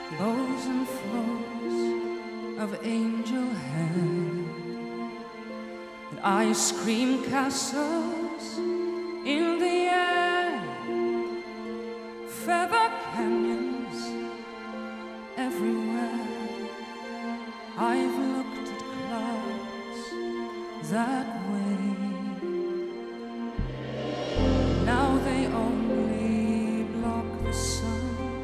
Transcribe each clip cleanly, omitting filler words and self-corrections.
bows and flows of angel hair, and ice cream castles in the air, feather canyons everywhere. I've looked at clouds that way. Now they only block the sun.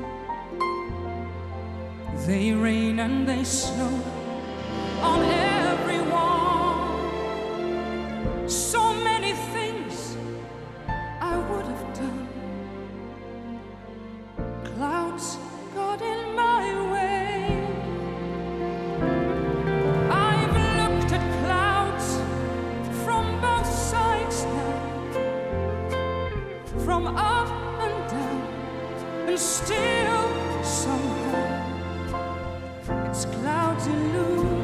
They rain and they snow on everyone. So many things I would have done. Clouds got in my way. I've looked at clouds from both sides now, from up and down, and still somehow it's clouds illusion.